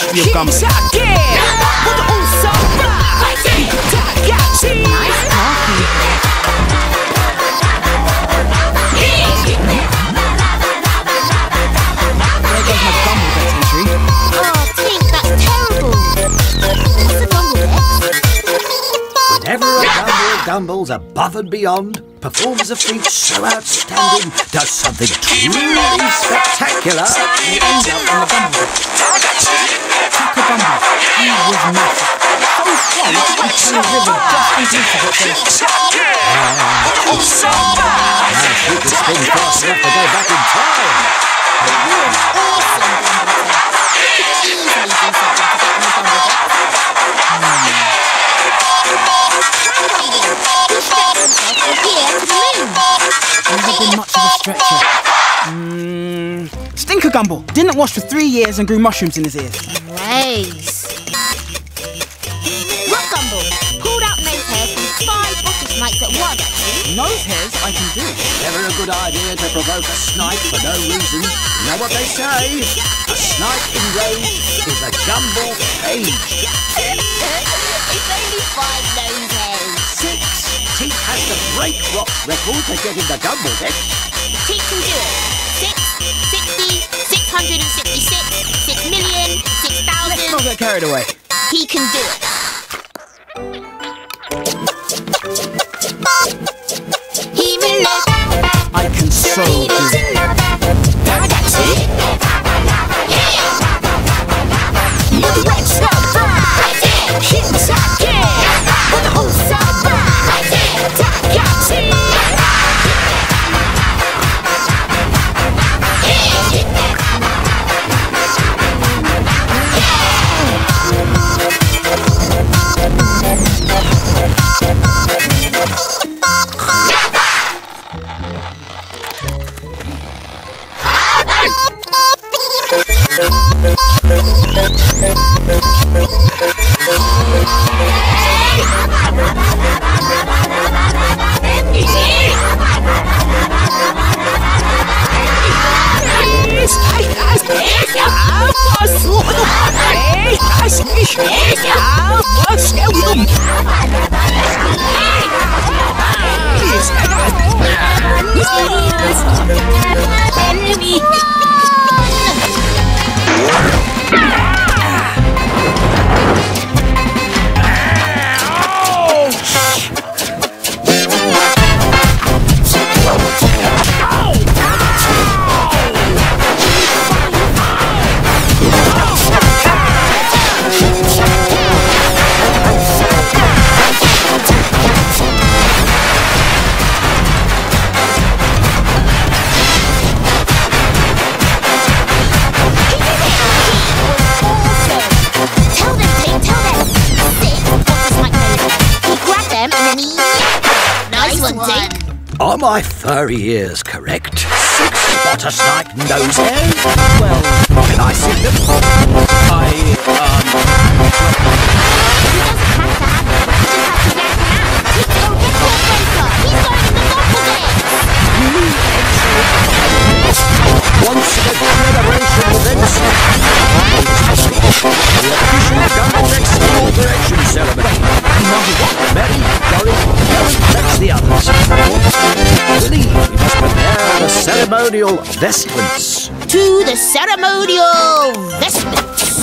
your gumbo. Nice party. There goes my gumbo deck entry. Oh, Tink, that's terrible. What's a gumbo deck? Whenever a Gumble gumbles above and beyond, performs a feat so outstanding, does something truly spectacular, They end up on the gumbo deck. Taka Gumbo. He was massive. So strong, he turned the river just in case of it. now she could spin fast enough to go back in time. You're an awesome gumbo deck. You could easily do something to get on the gumbo deck. He stretched himself from here to the moon. Never been much of a stretcher. Stinker Gumbo. Didn't wash for 3 years and grew mushrooms in his ears. Race. Rock Gumbo pulled out nose hairs from 5 bottle snipes at once. Nose hairs I can do. Never a good idea to provoke a snipe for no reason. You know what they say? A snipe enraged is a Gumble caged. It's only 5 nose hairs. 6. Teak has the break rock record for getting the Gumble deck. Teak can do it. 6, 60, 666, 6 million, Let's not 6,000. get carried away. He can do it. He will live. I can so do it. Are my furry ears correct? 6 spotter snipe nose hairs? Well, Can I see them? Once the generation will then see the official Gumble Deck's inauguration ceremony. Mary, Dory, fetch the others. Willie, we must prepare the ceremonial vestments. To the ceremonial vestments.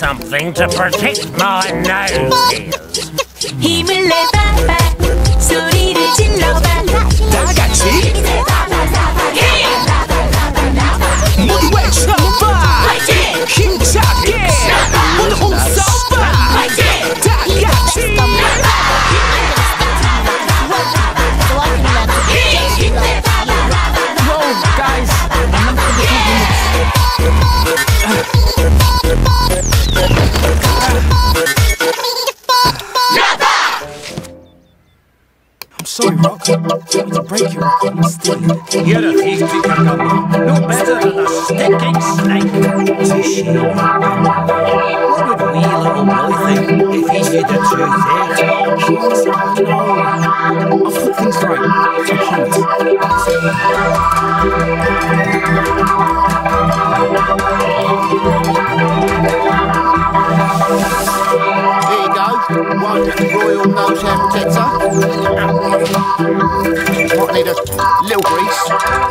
something to protect my nose hairs. 힘을 내봐봐 소리를 질러봐 다 같이 모두 외쳐봐 힘차게 모두 웃어봐 다 같이 Whoa, guys, enough of I'm sorry, Rock. I didn't mean to break your record. I'm stealing it. You're a thief, Cucumber. No better than a stinking snake. Touche. What would we little Willie think if he knew the truth, eh? I've put things right. I Here you go. One royal nose hair protector. Might need a little grease.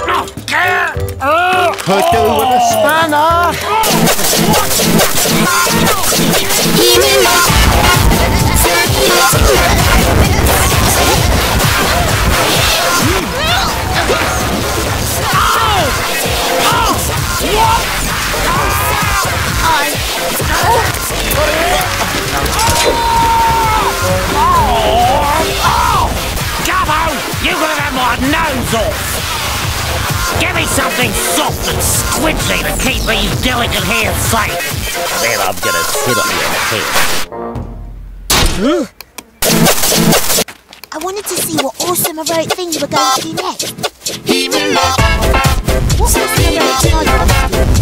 Could do with a spanner. Gubbo, you gotta have my nose off. Give me something soft and squidgy to keep these delicate hairs safe. Then I'm gonna sit on your head. I wanted to see what awesome heroic thing you were going to do next. What awesome heroic thing are you going to do?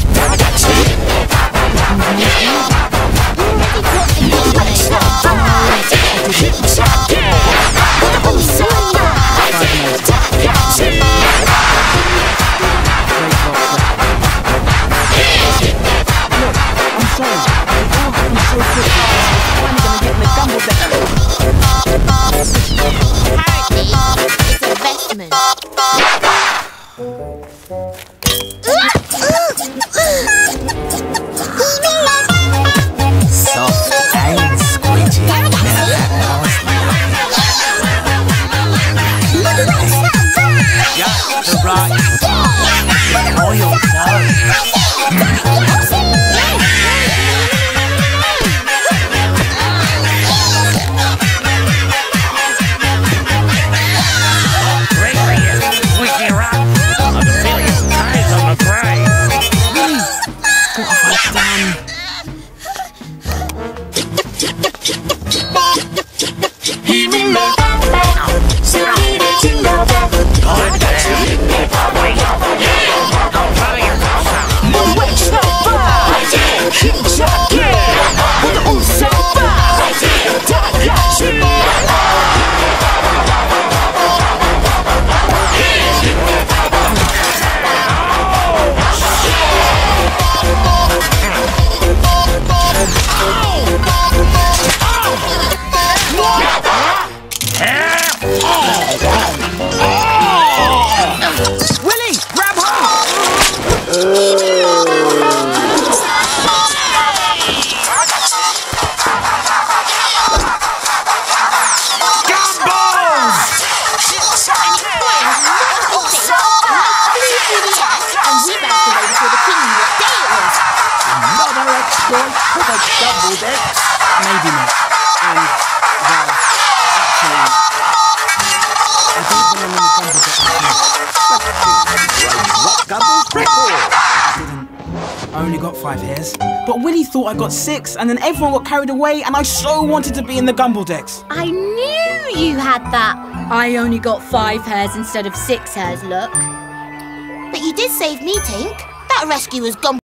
Maybe not. And, well, actually, I don't belong in the Gumball Deck. I only got 5 hairs. But Willie thought I got 6, and then everyone got carried away, and I so wanted to be in the Gumball Decks. I knew you had that. I only got 5 hairs instead of 6 hairs, look. But you did save me, Tink. That rescue was Gumball.